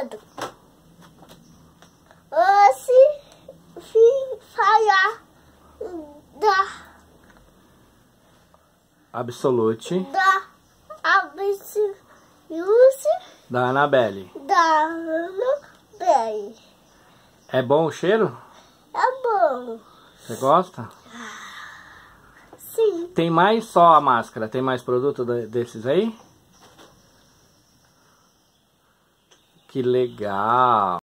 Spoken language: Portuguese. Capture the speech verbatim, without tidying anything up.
falando. Hoje vim falar da Absolute da Absolute da Annabelle. da Annabelle. É bom o cheiro? É bom. Você gosta? Sim. Tem mais só a máscara? Tem mais produto desses aí? Que legal!